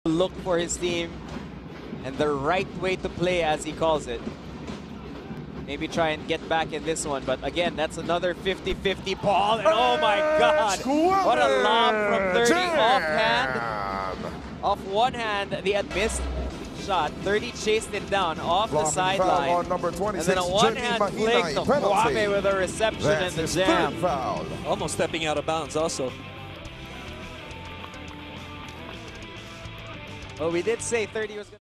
look for his team and the right way to play, as he calls it. Maybe try and get back in this one, but again, that's another 50-50 ball, and oh my God, what a lob from Thirdy, off one hand, the missed shot. Thirdy chased it down off the sideline, and then a one-hand flick to Kouame with a reception and the jam. Almost stepping out of bounds also. Well, we did say Thirdy was going to